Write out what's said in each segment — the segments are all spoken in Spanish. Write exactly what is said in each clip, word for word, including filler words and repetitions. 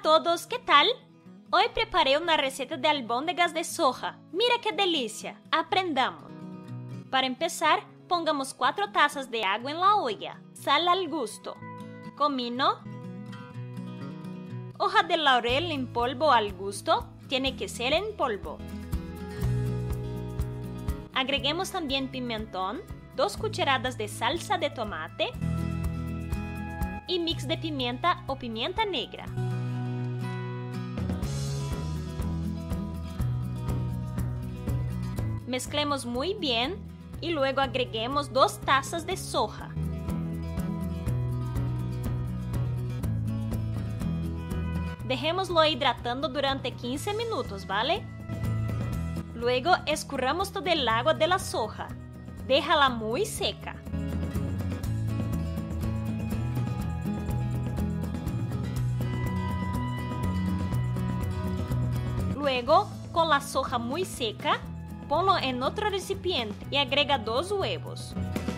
todos, ¿qué tal? Hoy preparé una receta de albóndigas de soja. Mira qué delicia. Aprendamos. Para empezar, pongamos cuatro tazas de agua en la olla, sal al gusto, comino, hoja de laurel en polvo al gusto, tiene que ser en polvo. Agreguemos también pimentón, dos cucharadas de salsa de tomate y mix de pimienta o pimienta negra. Mezclemos muy bien y luego agreguemos dos tazas de soja. Dejémoslo hidratando durante quince minutos, ¿vale? Luego escurramos todo el agua de la soja. Déjala muy seca. Luego, con la soja muy seca, ponlo en otro recipiente y agrega dos huevos.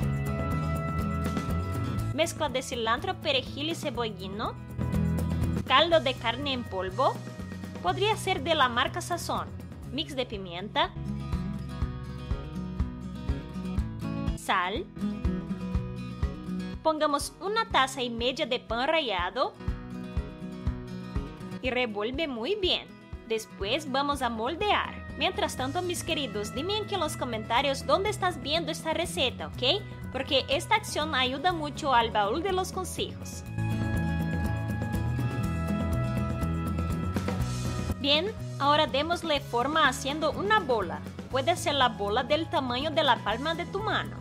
Mezcla de cilantro, perejil y cebollino. Caldo de carne en polvo. Podría ser de la marca Sazón. Mix de pimienta. Sal. Pongamos una taza y media de pan rallado. Y revuelve muy bien. Después vamos a moldear. Mientras tanto, mis queridos, dime aquí en los comentarios dónde estás viendo esta receta, ¿ok? Porque esta acción ayuda mucho al baúl de los consejos. Bien, ahora démosle forma haciendo una bola. Puede ser la bola del tamaño de la palma de tu mano.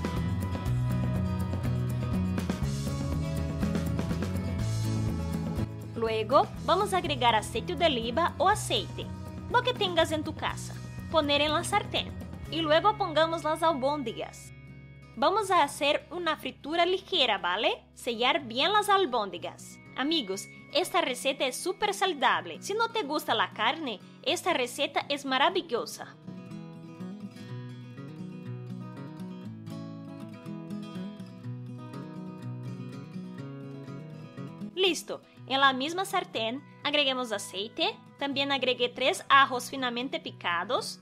Luego, vamos a agregar aceite de oliva o aceite, lo que tengas en tu casa. Poner en la sartén y luego pongamos las albóndigas. Vamos a hacer una fritura ligera, ¿vale? Sellar bien las albóndigas. Amigos, esta receta es súper saludable. Si no te gusta la carne, esta receta es maravillosa. Listo. En la misma sartén agreguemos aceite. También agregué tres ajos finamente picados.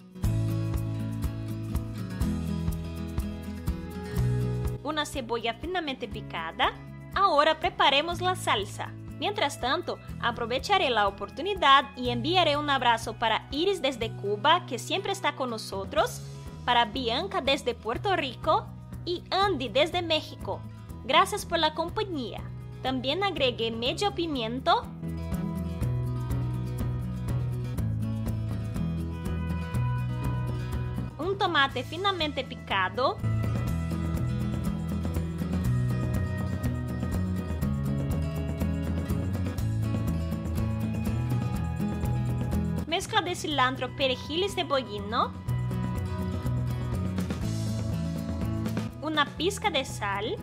Una cebolla finamente picada. Ahora preparemos la salsa. Mientras tanto, aprovecharé la oportunidad y enviaré un abrazo para Iris desde Cuba, que siempre está con nosotros, para Bianca desde Puerto Rico y Andy desde México. Gracias por la compañía. También agregué medio pimiento, un tomate finamente picado, mezcla de cilantro, perejil y cebollino, una pizca de sal,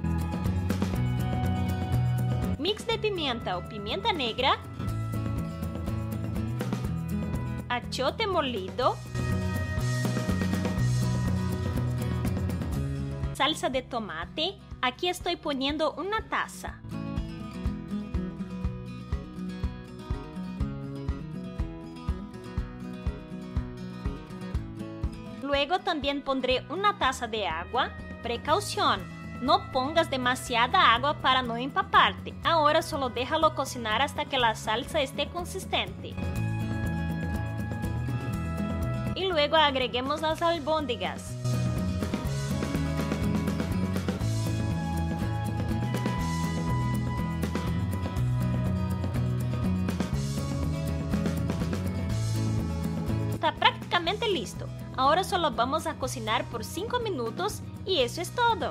mix de pimienta o pimienta negra, achiote molido, salsa de tomate. Aquí estoy poniendo una taza. Luego también pondré una taza de agua. Precaución. No pongas demasiada agua para no empaparte. Ahora solo déjalo cocinar hasta que la salsa esté consistente. Y luego agreguemos las albóndigas. Está prácticamente listo. Ahora solo vamos a cocinar por cinco minutos y eso es todo.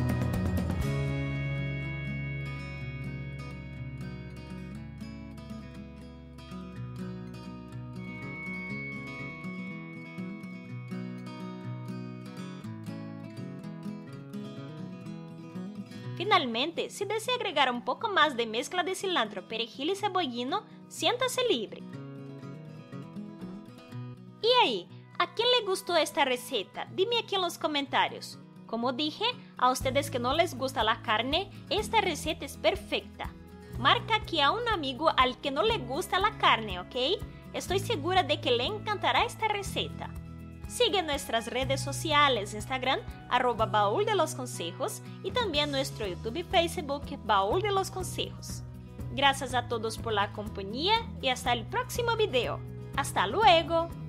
Finalmente, si desea agregar un poco más de mezcla de cilantro, perejil y cebollino, siéntase libre. ¿Y ahí? ¿A quién le gustó esta receta? Dime aquí en los comentarios. Como dije, a ustedes que no les gusta la carne, esta receta es perfecta. Marca aquí a un amigo al que no le gusta la carne, ¿ok? Estoy segura de que le encantará esta receta. Sigue nuestras redes sociales, Instagram, arroba Baúl de los Consejos, y también nuestro YouTube y Facebook, Baúl de los Consejos. Gracias a todos por la compañía y hasta el próximo video. ¡Hasta luego!